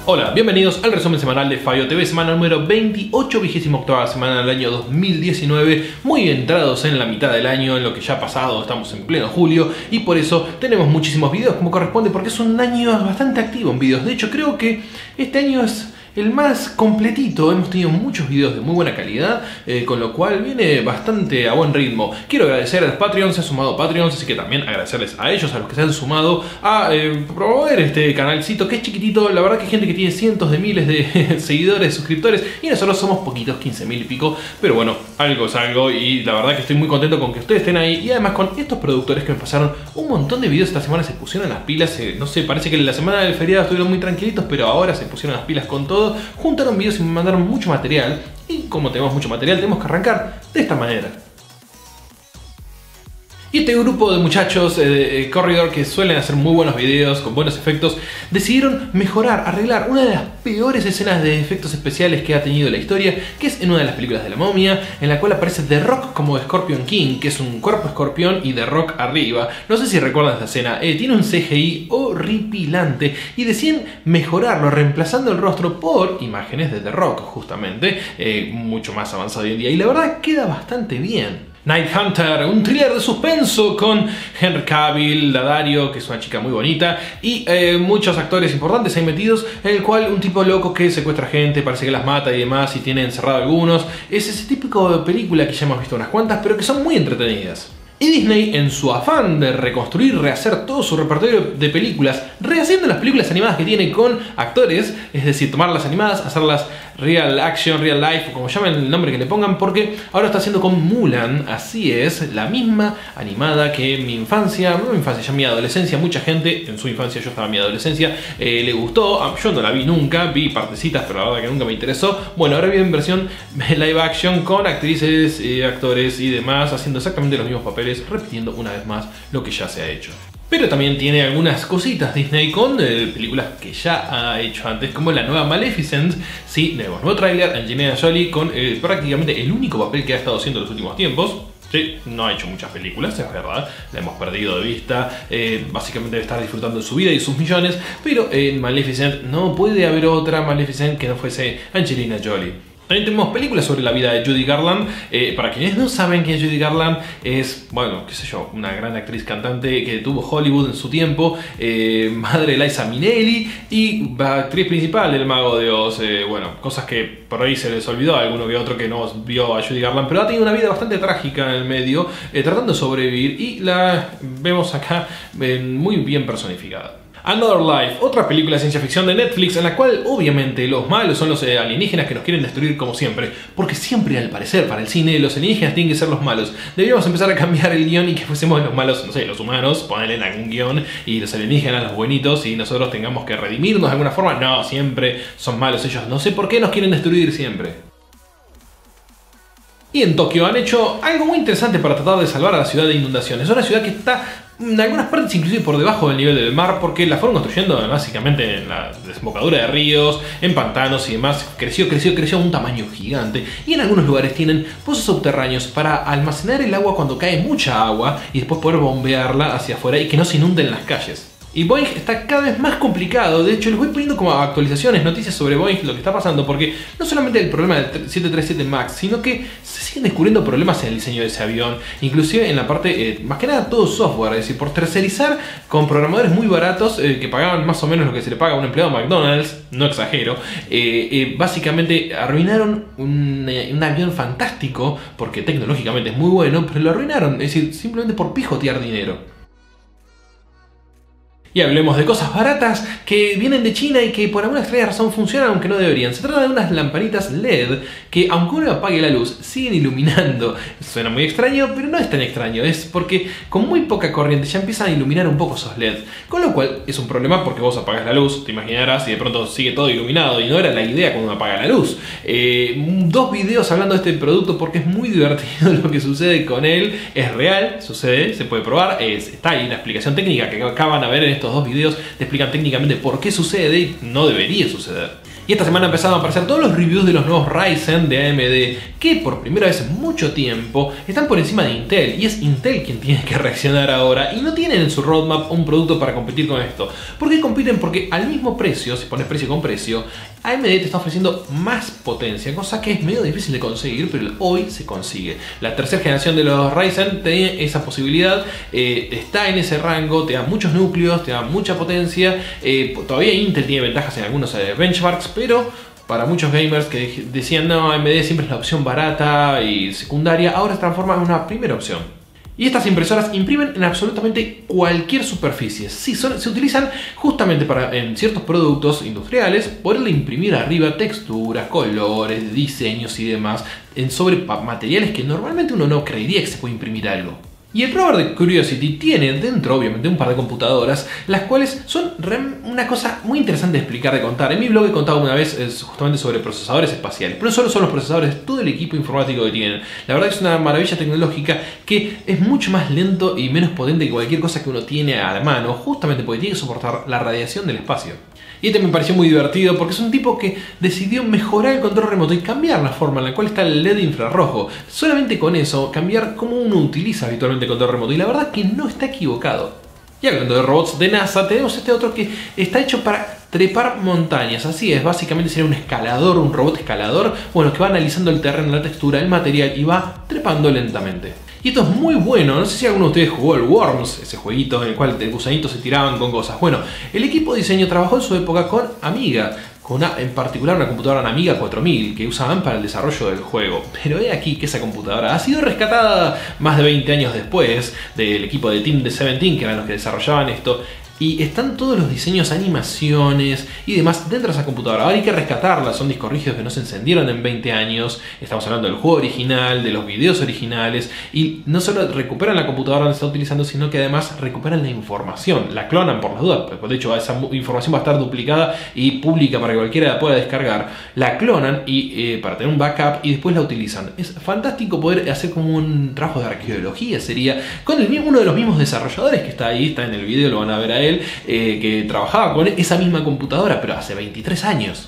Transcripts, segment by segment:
Hola, bienvenidos al resumen semanal de Fabio TV, semana número 28, 28ª semana del año 2019, muy entrados en la mitad del año, en lo que ya ha pasado, estamos en pleno julio y por eso tenemos muchísimos videos como corresponde, porque es un año bastante activo en videos. De hecho, creo que este año es el más completito, hemos tenido muchos videos de muy buena calidad, con lo cual viene bastante a buen ritmo. Quiero agradecer a los Patreons, se han sumado Patreons, así que también agradecerles a ellos, a los que se han sumado a promover este canalcito que es chiquitito. La verdad que hay gente que tiene cientos de miles de seguidores, suscriptores, y nosotros somos poquitos, 15.000 y pico, pero bueno, algo es algo, y la verdad que estoy muy contento con que ustedes estén ahí, y además con estos productores que me pasaron un montón de videos esta semana, se pusieron las pilas, no sé, parece que la semana del feriado estuvieron muy tranquilitos, pero ahora se pusieron las pilas con todo. Juntaron videos y me mandaron mucho material, y como tenemos mucho material tenemos que arrancar de esta manera. Y este grupo de muchachos Corridor, que suelen hacer muy buenos videos con buenos efectos, decidieron mejorar, arreglar una de las peores escenas de efectos especiales que ha tenido la historia, que es en una de las películas de la momia, en la cual aparece The Rock como Scorpion King, que es un cuerpo escorpión y The Rock arriba. No sé si recuerdan esta escena, tiene un CGI horripilante y deciden mejorarlo reemplazando el rostro por imágenes de The Rock, justamente, mucho más avanzado hoy en día, y la verdad queda bastante bien. Night Hunter, un thriller de suspenso con Henry Cavill, Daddario, que es una chica muy bonita, y muchos actores importantes ahí metidos, en el cual un tipo loco que secuestra gente, parece que las mata y demás, y tiene encerrado algunos. Es ese típico de película que ya hemos visto unas cuantas, pero que son muy entretenidas. Y Disney, en su afán de reconstruir, rehacer todo su repertorio de películas, rehaciendo las películas animadas que tiene con actores, es decir, tomar las animadas, hacerlas real action, real life, o como llamen el nombre que le pongan, porque ahora está haciendo con Mulan, así es, la misma animada que en mi infancia, no mi infancia, ya mi adolescencia, mucha gente, en su infancia, yo estaba en mi adolescencia, le gustó, yo no la vi nunca, vi partecitas, pero la verdad que nunca me interesó. Bueno, ahora viene en versión live action con actrices, actores y demás, haciendo exactamente los mismos papeles, repitiendo una vez más lo que ya se ha hecho. Pero también tiene algunas cositas Disney con películas que ya ha hecho antes, como la nueva Maleficent. Sí, tenemos nuevo tráiler, Angelina Jolie con prácticamente el único papel que ha estado haciendo en los últimos tiempos. Sí, no ha hecho muchas películas, es verdad, la hemos perdido de vista, básicamente debe estar disfrutando de su vida y sus millones, pero en Maleficent no puede haber otra Maleficent que no fuese Angelina Jolie. También tenemos películas sobre la vida de Judy Garland. Para quienes no saben quién es Judy Garland, es, bueno, qué sé yo, una gran actriz cantante que tuvo Hollywood en su tiempo, madre de Liza Minnelli y actriz principal del Mago de Oz. Bueno, cosas que por ahí se les olvidó a alguno que otro que no vio a Judy Garland, pero ha tenido una vida bastante trágica en el medio, tratando de sobrevivir, y la vemos acá muy bien personificada. Another Life, otra película de ciencia ficción de Netflix, en la cual obviamente los malos son los alienígenas que nos quieren destruir como siempre, porque siempre al parecer para el cine los alienígenas tienen que ser los malos. Deberíamos empezar a cambiar el guión y que fuésemos los malos, no sé, los humanos, ponerle en algún guión, y los alienígenas los buenitos, y nosotros tengamos que redimirnos de alguna forma. No, siempre son malos ellos, no sé por qué nos quieren destruir siempre. Y en Tokio han hecho algo muy interesante para tratar de salvar a la ciudad de inundaciones. Es una ciudad que está en algunas partes inclusive por debajo del nivel del mar, porque la fueron construyendo básicamente en la desembocadura de ríos, en pantanos y demás. Creció a un tamaño gigante, y en algunos lugares tienen pozos subterráneos para almacenar el agua cuando cae mucha agua y después poder bombearla hacia afuera y que no se inunden las calles. Y Boeing está cada vez más complicado. De hecho, les voy poniendo como actualizaciones, noticias sobre Boeing, lo que está pasando, porque no solamente el problema del 737 MAX, sino que se siguen descubriendo problemas en el diseño de ese avión, inclusive en la parte, más que nada todo software, es decir, por tercerizar con programadores muy baratos, que pagaban más o menos lo que se le paga a un empleado de McDonald's, no exagero, básicamente arruinaron un avión fantástico, porque tecnológicamente es muy bueno, pero lo arruinaron, es decir, simplemente por pijotear dinero. Y hablemos de cosas baratas que vienen de China y que por alguna extraña razón funcionan aunque no deberían. Se trata de unas lamparitas LED que, aunque uno apague la luz, siguen iluminando. Suena muy extraño, pero no es tan extraño. Es porque con muy poca corriente ya empiezan a iluminar un poco esos LED. Con lo cual es un problema, porque vos apagas la luz, te imaginarás, y de pronto sigue todo iluminado. Y no era la idea cuando uno apaga la luz. Dos videos hablando de este producto porque es muy divertido lo que sucede con él. Es real, sucede, se puede probar. Está ahí la explicación técnica que acaban de ver en estos dos videos. Te explican técnicamente por qué sucede y no debería suceder. Y esta semana empezaron a aparecer todos los reviews de los nuevos Ryzen de AMD, que por primera vez en mucho tiempo están por encima de Intel, y es Intel quien tiene que reaccionar ahora, y no tienen en su roadmap un producto para competir con esto. ¿Por qué compiten? Porque al mismo precio, si pones precio con precio, AMD te está ofreciendo más potencia, cosa que es medio difícil de conseguir, pero hoy se consigue. La tercera generación de los Ryzen tiene esa posibilidad, está en ese rango, te da muchos núcleos, te da mucha potencia. Todavía Intel tiene ventajas en algunos benchmarks, pero para muchos gamers que decían no, AMD siempre es la opción barata y secundaria, ahora se transforma en una primera opción. Y estas impresoras imprimen en absolutamente cualquier superficie. Sí, se utilizan justamente para, en ciertos productos industriales, poderle imprimir arriba texturas, colores, diseños y demás, sobre materiales que normalmente uno no creería que se puede imprimir algo. Y el rover de Curiosity tiene dentro, obviamente, un par de computadoras, las cuales son una cosa muy interesante de explicar, de contar. En mi blog he contado una vez justamente sobre procesadores espaciales, pero no solo son los procesadores, todo el equipo informático que tienen. La verdad que es una maravilla tecnológica que es mucho más lento y menos potente que cualquier cosa que uno tiene a la mano, justamente porque tiene que soportar la radiación del espacio. Y este me pareció muy divertido porque es un tipo que decidió mejorar el control remoto y cambiar la forma en la cual está el LED infrarrojo. Solamente con eso, cambiar cómo uno utiliza habitualmente el control remoto. Y la verdad que no está equivocado. Y hablando de robots de NASA, tenemos este otro que está hecho para trepar montañas. Así es, básicamente sería un escalador, un robot escalador, bueno, que va analizando el terreno, la textura, el material y va trepando lentamente. Y esto es muy bueno, no sé si alguno de ustedes jugó el Worms, ese jueguito en el cual el gusanito se tiraban con cosas. Bueno, el equipo de diseño trabajó en su época con Amiga, en particular una computadora Amiga 4000 que usaban para el desarrollo del juego. Pero he aquí que esa computadora ha sido rescatada más de 20 años después del equipo de Team D17, que eran los que desarrollaban esto. Y están todos los diseños, animaciones y demás dentro de esa computadora. Ahora hay que rescatarlas, son discos rígidos que no se encendieron en 20 años. Estamos hablando del juego original, de los videos originales. Y no solo recuperan la computadora donde se está utilizando, sino que además recuperan la información. La clonan por las dudas. De hecho, esa información va a estar duplicada y pública para que cualquiera la pueda descargar. La clonan para tener un backup y después la utilizan. Es fantástico poder hacer como un trabajo de arqueología, sería, con uno de los mismos desarrolladores que está ahí, está en el video, lo van a ver a él. Que trabajaba con esa misma computadora, pero hace 23 años.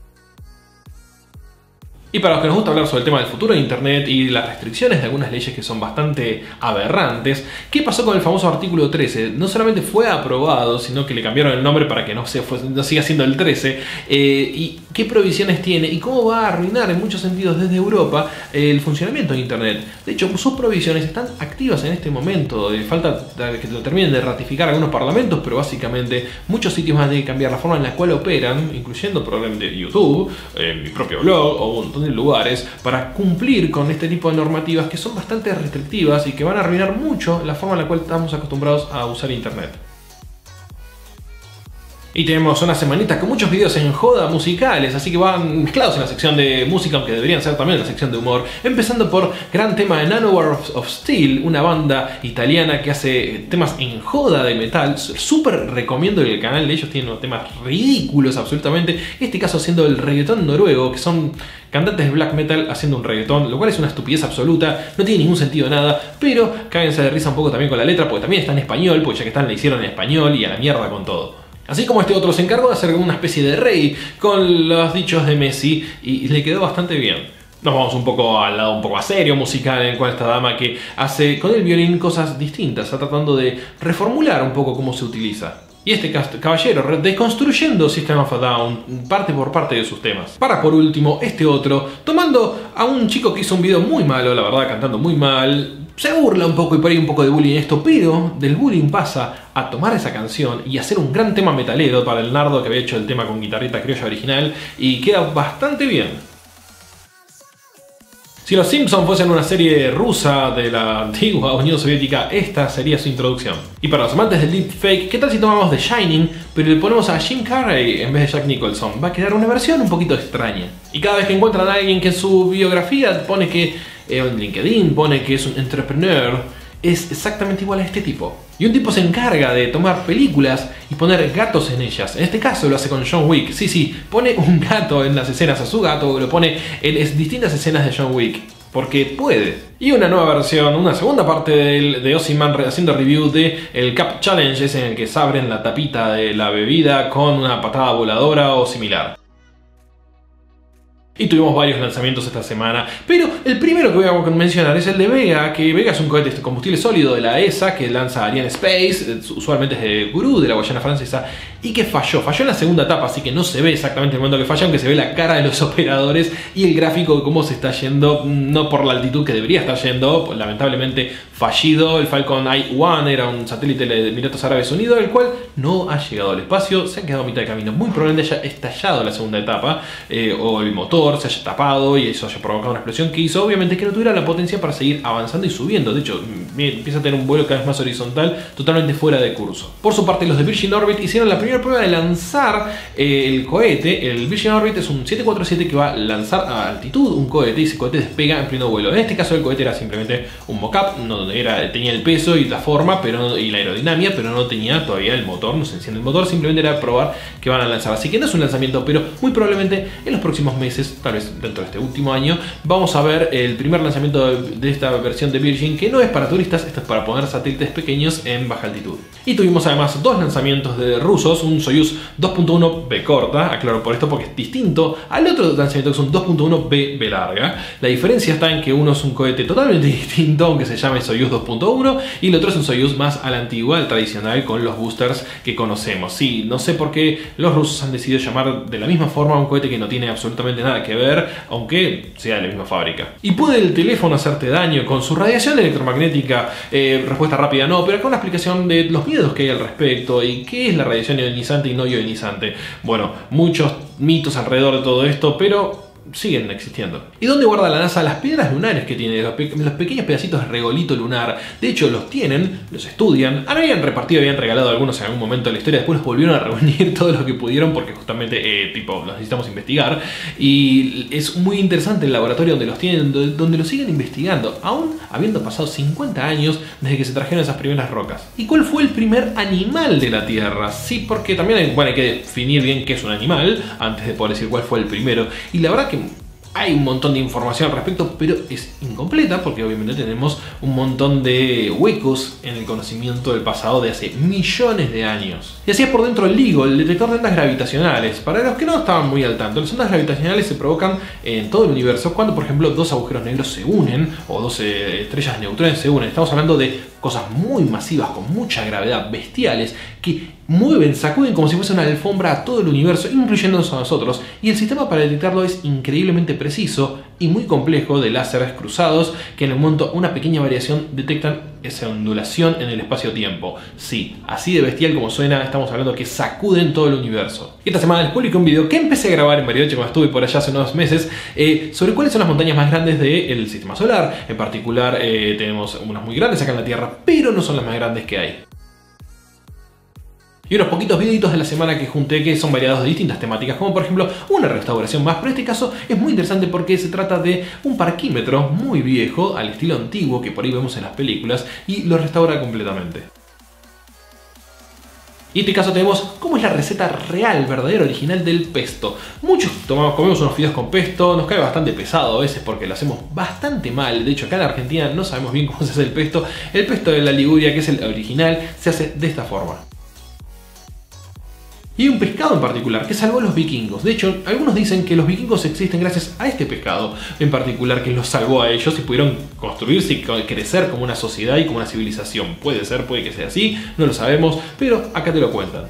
Y para los que nos gusta hablar sobre el tema del futuro de Internet y las restricciones de algunas leyes que son bastante aberrantes, ¿qué pasó con el famoso artículo 13? No solamente fue aprobado, sino que le cambiaron el nombre para que no siga siendo el 13. ¿Y qué provisiones tiene? ¿Y cómo va a arruinar en muchos sentidos desde Europa el funcionamiento de Internet? De hecho, sus provisiones están activas en este momento. Falta que lo terminen de ratificar algunos parlamentos, pero básicamente muchos sitios van a tener que cambiar la forma en la cual operan, incluyendo probablemente YouTube, mi propio blog o un montón de lugares, para cumplir con este tipo de normativas que son bastante restrictivas y que van a arruinar mucho la forma en la cual estamos acostumbrados a usar Internet. Y tenemos una semanita con muchos videos en joda musicales, así que van mezclados en la sección de música, aunque deberían ser también en la sección de humor. Empezando por gran tema de Nanowar of Steel, una banda italiana que hace temas en joda de metal. Súper recomiendo el canal de ellos, tienen unos temas ridículos absolutamente. Este caso siendo el reggaetón noruego, que son cantantes de black metal haciendo un reggaetón, lo cual es una estupidez absoluta, no tiene ningún sentido nada, pero cáguense de risa un poco también con la letra, porque también está en español, porque ya que están, la hicieron en español y a la mierda con todo. Así como este otro se encargó de hacer una especie de rey con los dichos de Messi y le quedó bastante bien. Nos vamos un poco al lado un poco más serio musical, en el cual esta dama que hace con el violín cosas distintas, está tratando de reformular un poco cómo se utiliza. Y este caballero desconstruyendo System of a Down parte por parte de sus temas. Para por último, este otro, tomando a un chico que hizo un video muy malo, la verdad, cantando muy mal. Se burla un poco y por ahí un poco de bullying en esto, pero del bullying pasa a tomar esa canción y hacer un gran tema metalero para el Nardo, que había hecho el tema con guitarrita criolla original, y queda bastante bien. Si los Simpsons fuesen una serie rusa de la antigua Unión Soviética, esta sería su introducción. Y para los amantes del deepfake, ¿qué tal si tomamos The Shining, pero le ponemos a Jim Carrey en vez de Jack Nicholson? Va a quedar una versión un poquito extraña. Y cada vez que encuentran a alguien que en su biografía pone que, en LinkedIn pone que es un entrepreneur, es exactamente igual a este tipo. Y un tipo se encarga de tomar películas y poner gatos en ellas. En este caso lo hace con John Wick. Sí, pone un gato en las escenas, a su gato lo pone en distintas escenas de John Wick. Porque puede. Y una nueva versión, una segunda parte de Ozyman haciendo review de el Cup Challenge, es en el que se abren la tapita de la bebida con una patada voladora o similar. Y tuvimos varios lanzamientos esta semana, pero el primero que voy a mencionar es el de Vega, que Vega es un cohete de combustible sólido de la ESA que lanza Ariane Space, usualmente es de Kourou, de la Guayana francesa, y que falló en la segunda etapa, así que no se ve exactamente el momento que falla, aunque se ve la cara de los operadores y el gráfico de cómo se está yendo, no por la altitud que debería estar yendo, pues, lamentablemente fallido. El Falcon I-1 era un satélite de Emiratos Árabes Unidos, el cual no ha llegado al espacio, se ha quedado a mitad de camino, muy probablemente haya estallado la segunda etapa, o el motor se haya tapado y eso haya provocado una explosión que hizo obviamente que no tuviera la potencia para seguir avanzando y subiendo. De hecho, empieza a tener un vuelo cada vez más horizontal, totalmente fuera de curso. Por su parte, los de Virgin Orbit hicieron la primera prueba de lanzar el cohete. El Virgin Orbit es un 747 que va a lanzar a altitud un cohete y ese cohete despega en pleno vuelo. En este caso el cohete era simplemente un mock-up, tenía el peso y la forma y la aerodinámica, pero no tenía todavía el motor, no se enciende el motor, simplemente era probar que van a lanzar. Así que no es un lanzamiento, pero muy probablemente en los próximos meses, tal vez dentro de este último año, vamos a ver el primer lanzamiento de esta versión de Virgin, que no es para turistas, esto es para poner satélites pequeños en baja altitud. Y tuvimos además dos lanzamientos de rusos, un Soyuz 2.1 B corta, aclaro por esto porque es distinto al otro lanzamiento que es un 2.1 B larga. La diferencia está en que uno es un cohete totalmente distinto, aunque se llame Soyuz 2.1, y el otro es un Soyuz más a la antigua, al tradicional, con los boosters que conocemos. Sí, no sé por qué los rusos han decidido llamar de la misma forma a un cohete que no tiene absolutamente nada que ver, aunque sea de la misma fábrica. ¿Y puede el teléfono hacerte daño con su radiación electromagnética? Respuesta rápida: no, pero acá una explicación de los miedos que hay al respecto y qué es la radiación ionizante y no ionizante. Bueno, muchos mitos alrededor de todo esto, pero siguen existiendo. ¿Y dónde guarda la NASA las piedras lunares que tiene? Los pequeños pedacitos de regolito lunar. De hecho, los tienen, los estudian. Habían regalado algunos en algún momento de la historia. Después los volvieron a reunir todo lo que pudieron porque justamente, los necesitamos investigar. Y es muy interesante el laboratorio donde los tienen, donde los siguen investigando, aún habiendo pasado 50 años desde que se trajeron esas primeras rocas. ¿Y cuál fue el primer animal de la Tierra? Sí, porque también hay que definir bien qué es un animal antes de poder decir cuál fue el primero. Y la verdad que hay un montón de información al respecto, pero es incompleta porque obviamente tenemos un montón de huecos en el conocimiento del pasado de hace millones de años. Y así es por dentro el LIGO, el detector de ondas gravitacionales. Para los que no estaban muy al tanto, las ondas gravitacionales se provocan en todo el universo cuando, por ejemplo, dos agujeros negros se unen o dos estrellas de neutrones se unen. Estamos hablando de cosas muy masivas, con mucha gravedad, bestiales, que sacuden como si fuese una alfombra a todo el universo, incluyéndonos a nosotros, y el sistema para detectarlo es increíblemente preciso y muy complejo, de láseres cruzados que en el momento una pequeña variación detectan esa ondulación en el espacio-tiempo. Sí, así de bestial como suena, estamos hablando que sacuden todo el universo. Y esta semana les publiqué un video que empecé a grabar en Bariloche cuando estuve por allá hace unos meses, sobre cuáles son las montañas más grandes del sistema solar. En particular tenemos unas muy grandes acá en la Tierra, pero no son las más grandes que hay. Y unos poquitos videitos de la semana que junté que son variados de distintas temáticas, como por ejemplo una restauración más, pero en este caso es muy interesante porque se trata de un parquímetro muy viejo, al estilo antiguo que por ahí vemos en las películas, y lo restaura completamente. Y en este caso tenemos cómo es la receta real, verdadera, original del pesto. Muchos comemos unos fideos con pesto, nos cae bastante pesado a veces porque lo hacemos bastante mal. De hecho, acá en Argentina no sabemos bien cómo se hace el pesto. El pesto de la Liguria, que es el original, se hace de esta forma. Y hay un pescado en particular que salvó a los vikingos. De hecho, algunos dicen que los vikingos existen gracias a este pescado en particular que los salvó a ellos y pudieron construirse y crecer como una sociedad y como una civilización. Puede ser, puede que sea así, no lo sabemos, pero acá te lo cuentan.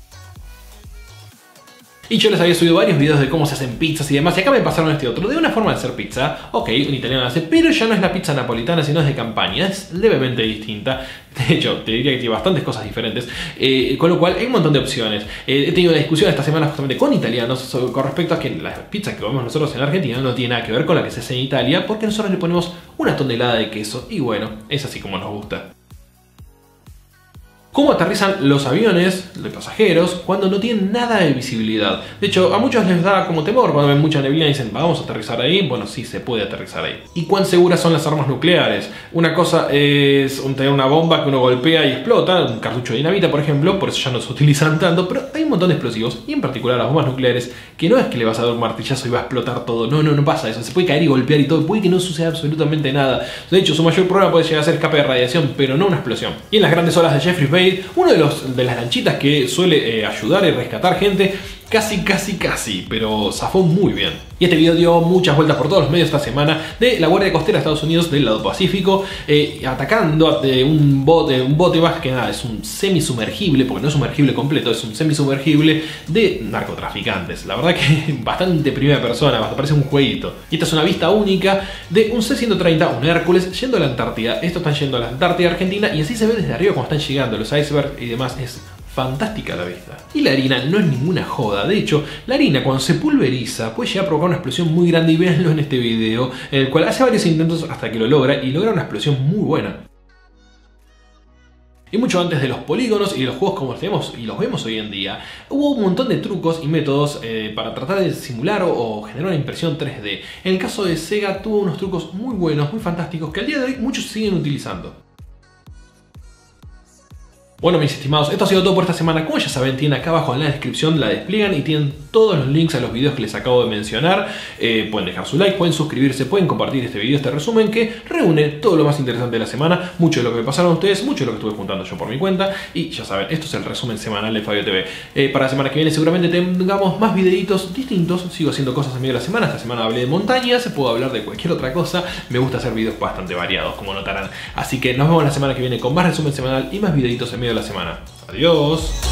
Y yo les había subido varios videos de cómo se hacen pizzas y demás, y acá me pasaron este otro, de una forma de hacer pizza. Ok, un italiano hace, pero ya no es la pizza napolitana, sino es de campaña, es levemente distinta. De hecho, te diría que tiene bastantes cosas diferentes, con lo cual hay un montón de opciones. He tenido una discusión esta semana justamente con italianos con respecto a que la pizza que comemos nosotros en Argentina no tiene nada que ver con la que se hace en Italia, porque nosotros le ponemos una tonelada de queso, y bueno, es así como nos gusta. ¿Cómo aterrizan los aviones de pasajeros cuando no tienen nada de visibilidad? De hecho, a muchos les da como temor cuando ven mucha neblina y dicen, ¿vamos a aterrizar ahí? Bueno, sí, se puede aterrizar ahí. ¿Y cuán seguras son las armas nucleares? Una cosa es tener una bomba que uno golpea y explota, un cartucho de dinamita, por ejemplo, por eso ya no se utilizan tanto, pero hay un montón de explosivos, y en particular las bombas nucleares, que no es que le vas a dar un martillazo y va a explotar todo. No pasa eso. Se puede caer y golpear y todo, puede que no suceda absolutamente nada. De hecho, su mayor problema puede llegar a ser escape de radiación, pero no una explosión. Y en las grandes olas de Jeffreys Bay, uno de las lanchitas que suele ayudar y rescatar gente, Casi, pero zafó muy bien. Y este video dio muchas vueltas por todos los medios esta semana de la Guardia Costera de Estados Unidos del lado Pacífico, atacando un bote más que nada, es un semisumergible, porque no es sumergible completo, es un semisumergible de narcotraficantes. La verdad que bastante primera persona, parece un jueguito. Y esta es una vista única de un C-130, un Hércules, yendo a la Antártida. Estos están yendo a la Antártida Argentina y así se ve desde arriba cuando están llegando los icebergs y demás. Es fantástica la vista. Y la harina no es ninguna joda. De hecho, la harina cuando se pulveriza puede llegar a provocar una explosión muy grande, y véanlo en este video, en el cual hace varios intentos hasta que lo logra, y logra una explosión muy buena. Y mucho antes de los polígonos y de los juegos como los tenemos y los vemos hoy en día, hubo un montón de trucos y métodos para tratar de simular o generar una impresión 3D. En el caso de Sega tuvo unos trucos muy buenos, muy fantásticos, que al día de hoy muchos siguen utilizando. Bueno, mis estimados, esto ha sido todo por esta semana. Como ya saben, tienen acá abajo en la descripción, la despliegan y tienen todos los links a los videos que les acabo de mencionar. Pueden dejar su like, pueden suscribirse, pueden compartir este video, este resumen que reúne todo lo más interesante de la semana, mucho de lo que me pasaron a ustedes, mucho de lo que estuve juntando yo por mi cuenta. Y ya saben, esto es el resumen semanal de Fabio TV. Para la semana que viene seguramente tengamos más videitos distintos. Sigo haciendo cosas en medio de la semana. Esta semana hablé de montañas, puedo hablar de cualquier otra cosa. Me gusta hacer videos bastante variados, como notarán. Así que nos vemos la semana que viene con más resumen semanal y más videitos en medio de la semana. Adiós.